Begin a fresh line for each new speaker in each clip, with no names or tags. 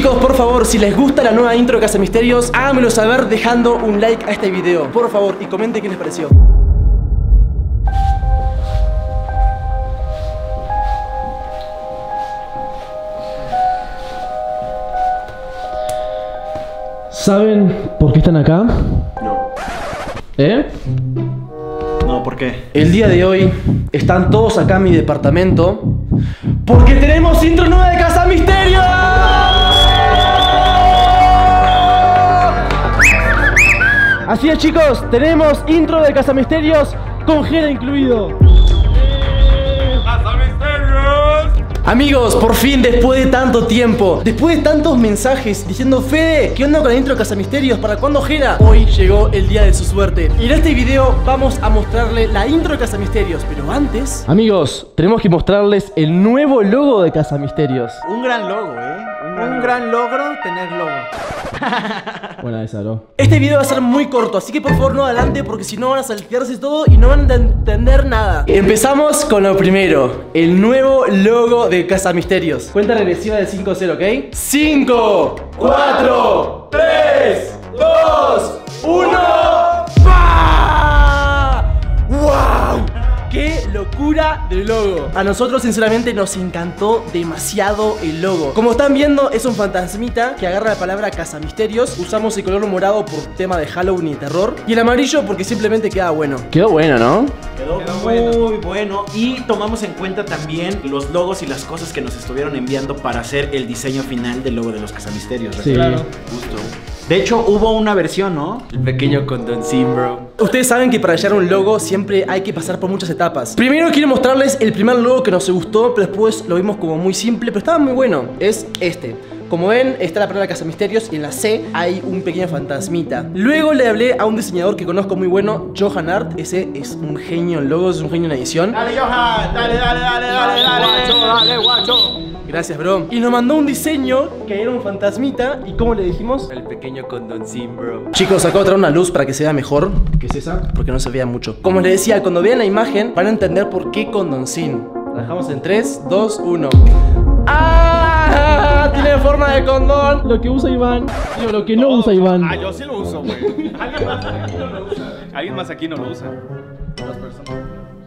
Chicos, por favor, si les gusta la nueva intro de Casa Misterios, háganmelo saber dejando un like a este video. Por favor, y comenten qué les pareció. ¿Saben por qué están acá?
No. No, ¿por qué?
El día de hoy están todos acá en mi departamento porque tenemos intro nueva de Casa Misterios. Así es, chicos, tenemos intro de Casa Misterios con Jera incluido. ¡Casa Misterios! Amigos, por fin, después de tanto tiempo, después de tantos mensajes diciendo: Fede, ¿qué onda con la intro de Casa Misterios? ¿Para cuándo, Jera? Hoy llegó el día de su suerte. Y en este video vamos a mostrarle la intro de Casa Misterios. Pero antes, amigos, tenemos que mostrarles el nuevo logo de Casa Misterios.
Un gran logo, Un gran logro tener logo.
Buena esa, ¿no? Este video va a ser muy corto, así que por favor no adelante, porque si no van a saltearse todo y no van a entender nada. Empezamos con lo primero: el nuevo logo de Casa Misterios. Cuenta regresiva de 5-0, ¿ok? 5, 4, 3, 2, 1. ¡Bah! ¡Wow! ¡Qué locura del logo! A nosotros sinceramente nos encantó demasiado el logo. Como están viendo, es un fantasmita que agarra la palabra Casa Misterios. Usamos el color morado por tema de Halloween y terror, y el amarillo porque simplemente queda bueno. Quedó bueno, ¿no?
Quedó muy bueno. Y tomamos en cuenta también los logos y las cosas que nos estuvieron enviando para hacer el diseño final del logo de los Casa Misterios.
Sí, claro.
Justo. De hecho, hubo una versión, ¿no?
El pequeño condoncín, bro. Ustedes saben que para hallar un logo siempre hay que pasar por muchas etapas. Primero quiero mostrarles el primer logo que nos gustó, pero después lo vimos como muy simple, pero estaba muy bueno. Es este. Como ven, está la palabra Casa Misterios y en la C hay un pequeño fantasmita. Luego le hablé a un diseñador que conozco muy bueno, Johan Art. Ese es un genio en logos, es un genio en edición.
Dale, Johan, dale, guacho.
Gracias, bro. Y nos mandó un diseño que era un fantasmita. ¿Y cómo le dijimos?
El pequeño condoncín, bro.
Chicos, acabo de traer una luz para que se vea mejor. ¿Qué es esa? Porque no se vea mucho. Como les decía, cuando vean la imagen van a entender por qué condoncín. La dejamos en 3, 2, 1. ¡Ah! Tiene forma de condón. Lo que usa Iván. Digo, lo que no usa Iván.
Ah, yo sí lo uso, güey. Alguien más aquí no lo usa. Dos personas.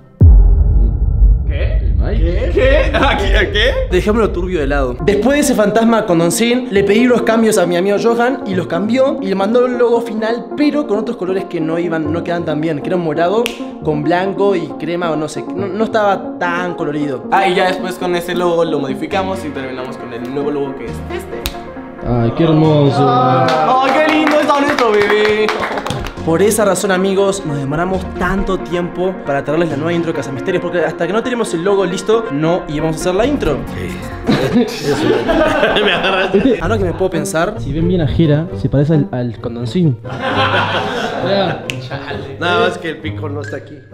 ¿Qué?
Dejémoslo turbio de lado. Después de ese fantasma condoncín, le pedí los cambios a mi amigo Johan y los cambió y le mandó el logo final, pero con otros colores que no quedan tan bien, que era un morado con blanco y crema o no sé, no estaba tan colorido.
Ah, y ya después con ese logo lo modificamos y terminamos con el nuevo logo que es este.
Ay, qué hermoso.
¡Oh, qué lindo está nuestro bebé!
Por esa razón, amigos, nos demoramos tanto tiempo para traerles la nueva intro de Casa Misterios, porque hasta que no tenemos el logo listo, no íbamos a hacer la intro.
Me agarraste.
Ahora que me puedo pensar, si ven bien a Jera, se parece al condoncín.
Nada más que el pico no está aquí.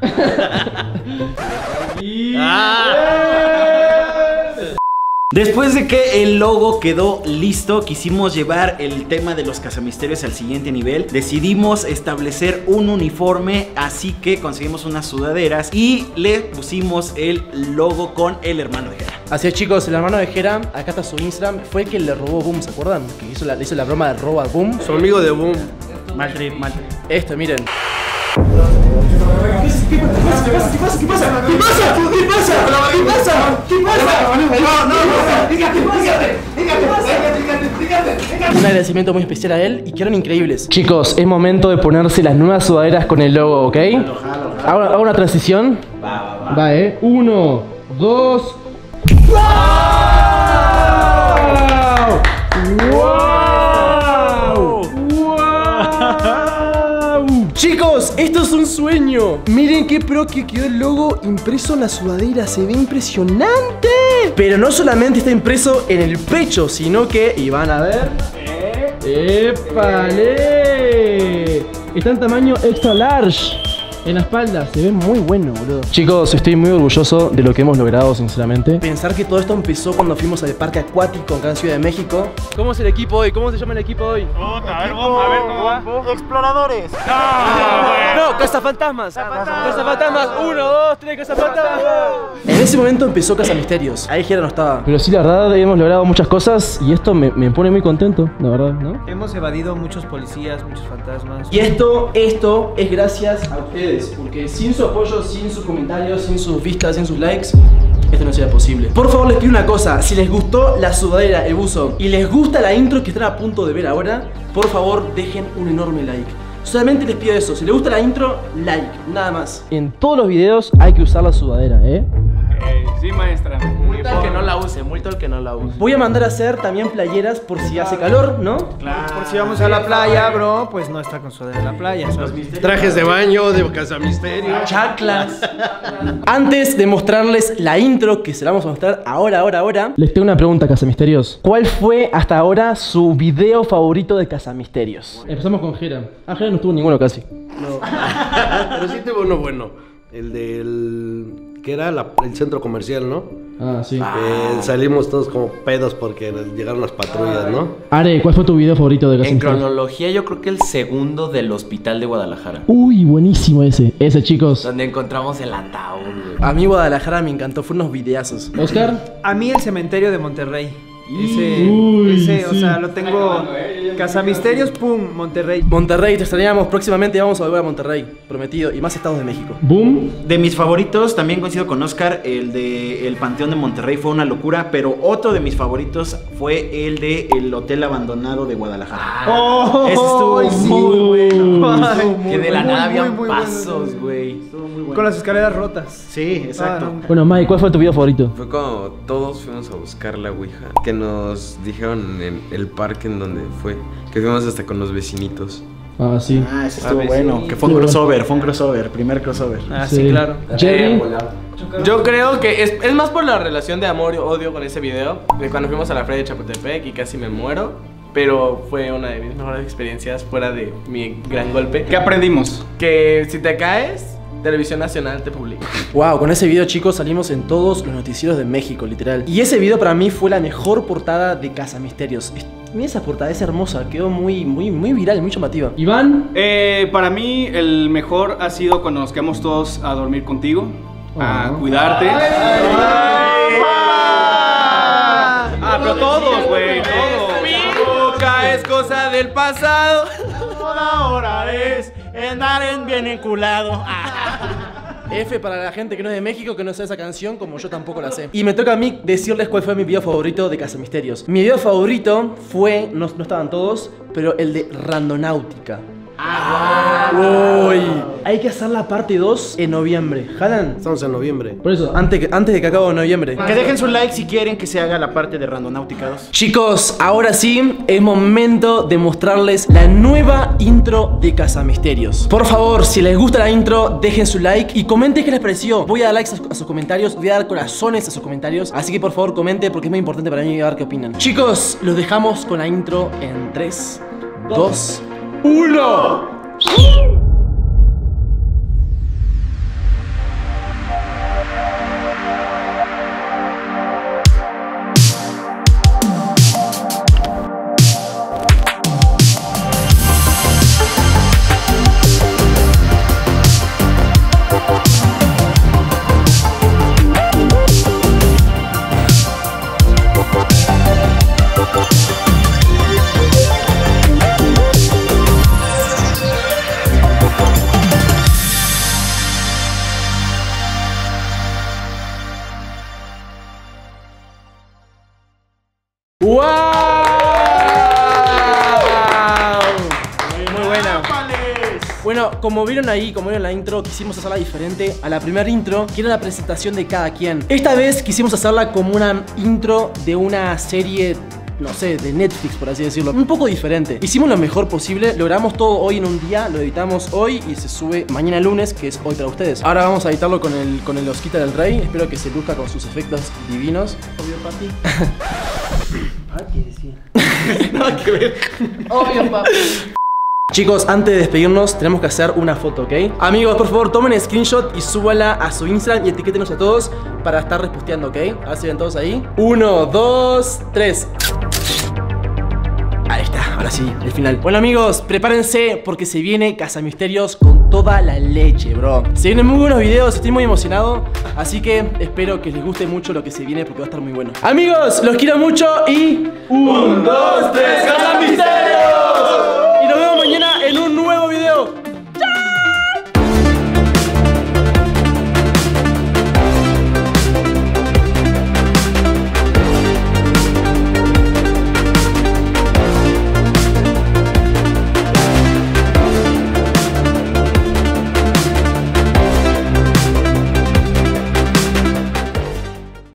Después de que el logo quedó listo, quisimos llevar el tema de los Casamisterios al siguiente nivel. Decidimos establecer un uniforme, así que conseguimos unas sudaderas y le pusimos el logo con el hermano de Jera.
Así es, chicos, el hermano de Jera, acá está su Instagram, fue el que le robó Boom, ¿se acuerdan? Que hizo la broma de robo a Boom.
Su amigo de Boom.
Mal trip.
Esto, miren. Un agradecimiento muy especial a él y quedaron increíbles. Chicos, es momento de ponerse las nuevas sudaderas con el logo, ¿ok? Hago una transición. Va, 1, 2. Chicos, esto es un sueño. Miren qué pro que quedó el logo impreso en la sudadera. Se ve impresionante. Pero no solamente está impreso en el pecho, sino que, y van a ver, ¡épale! Está en tamaño extra large. En la espalda, se ve muy bueno, boludo. Chicos, estoy muy orgulloso de lo que hemos logrado, sinceramente. Pensar que todo esto empezó cuando fuimos al parque acuático acá en Ciudad de México. ¿Cómo es el equipo hoy? ¿Cómo se llama el equipo hoy?
A ver, vamos a ver cómo va.
Exploradores.
No, cazafantasmas. Cazafantasmas. 1, 2, 3, cazafantasmas. En ese momento empezó Cazamisterios. Ahí Jera no estaba. Pero sí, la verdad, hemos logrado muchas cosas y esto me pone muy contento, la verdad, ¿no?
Hemos evadido muchos policías, muchos fantasmas.
Y esto es gracias a ustedes, porque sin su apoyo, sin sus comentarios, sin sus vistas, sin sus likes, esto no sería posible. Por favor, les pido una cosa: si les gustó la sudadera, el buzo, y les gusta la intro que están a punto de ver ahora, por favor, dejen un enorme like. Solamente les pido eso: si les gusta la intro, like, nada más. En todos los videos hay que usar la sudadera,
Sí, maestra.
Multo al que no la use, multo al que no la use.
Voy a mandar a hacer también playeras por si hace calor, ¿no?
Claro.
Por si vamos a la playa, bro, pues no está con sudadera en la playa.
Trajes de baño, de Cazamisterio.
Chaclas. Antes de mostrarles la intro, que se la vamos a mostrar ahora, les tengo una pregunta, Cazamisterios. ¿Cuál fue hasta ahora su video favorito de Cazamisterios? Empezamos con Jera. Ah, Jera no tuvo ninguno casi.
No. Pero sí tuvo uno bueno. El del... que era el centro comercial, ¿no?
Ah, sí.
Salimos todos como pedos porque llegaron las patrullas, ¿no?
Are, ¿cuál fue tu video favorito de
En
Cazamisterios?
cronología yo creo que el segundo del hospital de Guadalajara.
Uy, buenísimo ese. Ese, chicos.
Donde encontramos el ataúd, güey.
A mí Guadalajara me encantó, fue unos videazos. ¿Oscar?
A mí el cementerio de Monterrey.
Uy,
ese, o
sí.
sea, lo tengo. Cazamisterios, pum, Monterrey.
Monterrey, te extrañamos. Próximamente vamos a volver a Monterrey, prometido. Y más estados de México.
Boom. De mis favoritos, también coincido con Oscar, el de el Panteón de Monterrey fue una locura, pero otro de mis favoritos fue el de el Hotel Abandonado de Guadalajara. Ese estuvo muy bueno.
Que de la nada habían
muy
pasos, güey.
Con las escaleras rotas.
Sí, exacto.
no.
Bueno, Mike, ¿cuál fue tu video favorito?
Fue cuando todos fuimos a buscar la ouija, que nos dijeron en el parque en donde fue, que fuimos hasta con los vecinitos.
Ah, sí.
Ah, ese estuvo bueno. Que fue un crossover, primer crossover.
Ah, sí, claro.
Jerry.
Yo creo que es más por la relación de amor y odio con ese video. De cuando fuimos a la feria de Chapultepec y casi me muero. Pero fue una de mis mejores experiencias fuera de mi gran golpe.
¿Qué aprendimos?
Que si te caes, Televisión Nacional te publica.
Wow, con ese video, chicos, salimos en todos los noticieros de México, literal. Y ese video para mí fue la mejor portada de Cazamisterios. Mira esa portada, es hermosa, quedó muy viral, muy llamativa. Iván.
Para mí el mejor ha sido cuando nos quedamos todos a dormir contigo, a cuidarte. Pero todos, güey, todos.
Boca es cosa del pasado. Toda hora es andar bien enculado.
F para la gente que no es de México, que no sabe esa canción, como yo tampoco la sé. Y me toca a mí decirles cuál fue mi video favorito de Cazamisterios. Mi video favorito fue, no estaban todos, pero el de Randonáutica. Uy, hay que hacer la parte 2 en noviembre. ¿Jalan?
Estamos en noviembre.
Por eso, antes de que acabe noviembre.
Que dejen su like si quieren que se haga la parte de Randonáutica 2.
Chicos, ahora sí, es momento de mostrarles la nueva intro de Cazamisterios. Por favor, si les gusta la intro, dejen su like y comenten qué les pareció. Voy a dar likes a sus comentarios, voy a dar corazones a sus comentarios. Así que por favor comenten porque es muy importante para mí ver qué opinan. Chicos, los dejamos con la intro en 3, 2, 1. ¡Wow! Muy buena. Bueno, como vieron ahí, como vieron en la intro, quisimos hacerla diferente a la primera intro, que era la presentación de cada quien. Esta vez quisimos hacerla como una intro de una serie, no sé, de Netflix, por así decirlo. Un poco diferente. Hicimos lo mejor posible, logramos todo hoy en un día, lo editamos hoy y se sube mañana lunes, que es hoy para ustedes. Ahora vamos a editarlo con el Osquita del Rey. Espero que se luzca con sus efectos divinos. Obvio, papi. ¿Qué decía?
Nada que ver.
Obvio, papi. Chicos, antes de despedirnos, tenemos que hacer una foto, ¿ok? Amigos, por favor, tomen screenshot y súbanla a su Instagram y etiquétenos a todos para estar reposteando, ¿ok? A ver si ven todos ahí. 1, 2, 3. Ahí está, ahora sí, el final. Bueno, amigos, prepárense porque se viene Cazamisterios con toda la leche, bro. Se vienen muy buenos videos, estoy muy emocionado. Así que espero que les guste mucho lo que se viene porque va a estar muy bueno. Amigos, los quiero mucho y... 1, 2,